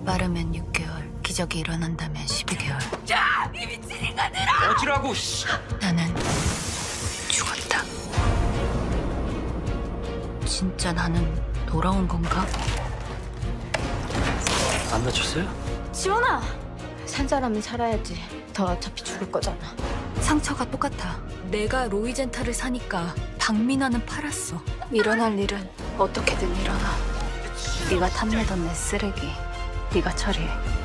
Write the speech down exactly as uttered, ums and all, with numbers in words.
빠르면 육 개월, 기적이 일어난다면 십이 개월. 야! 이 미친 인간들아! 어지라고, 씨! 나는 죽었다. 진짜 나는 돌아온 건가? 안 다쳤어요? 지원아! 산 사람은 살아야지. 더 어차피 죽을 거잖아. 상처가 똑같아. 내가 로이젠타를 사니까 박민아는 팔았어. 일어날 일은 어떻게든 일어나. 네가 탐내던 내 쓰레기 네가 처리해.